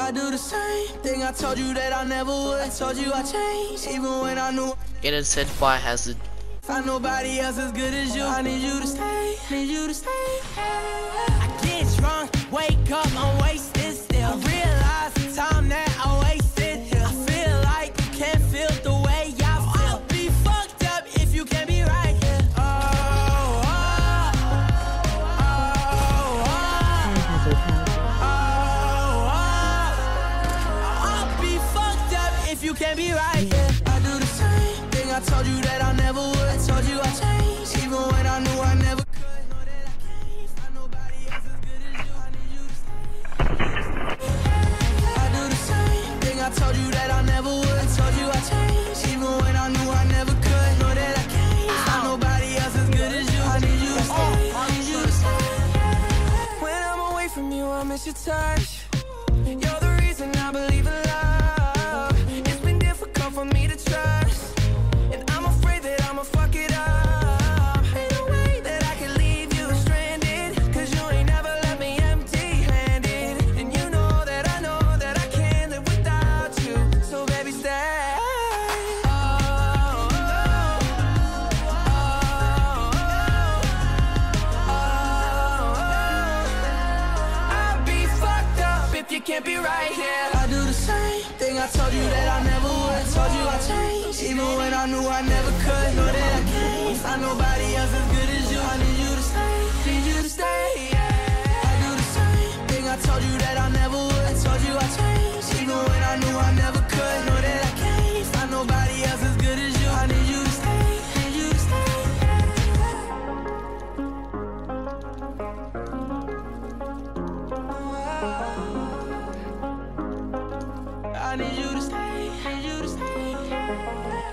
I do the same thing I told you that I never would. I told you I changed, even when I knew. It is said Biohazard. Find nobody else as good as you. I need you to stay, need you to stay. I get drunk, wake up, I'm wasted still. I realize the time that I wasted here. I feel like you can't feel the way I feel. I'll be fucked up if you can't be right here. I'll be fucked up if you can't be right here. I do the same thing I told you that I never would. I told you I changed, even when I knew I never could. Know that I can't find nobody else as good as you. I need you to stay. I do the same thing I told you that I never would. I told you I changed, even when I knew I never could. Know that I can't find nobody else as good as you. I need you to stay. I need you to stay. When I'm away from you, I miss your touch. You're the reason I believe in love. It's been difficult for me to trust, and I'm afraid that I'ma fuck it up. Ain't no way that I can leave you stranded, cause you ain't never left me empty-handed. And you know that I can't live without you. So baby, stay. I'll be fucked up if you can't be right here. I do the same thing I told you that I never would. I told you I changed, even when I knew I never could. Know that I can't find nobody else as good as you. I need you to stay, need you to stay. I do the same thing I told you that I never would. I told you I changed, even when I knew I never could. Know that I can't find nobody else as good as you. I need you to stay, need you to stay. I need you to stay, need you to stay.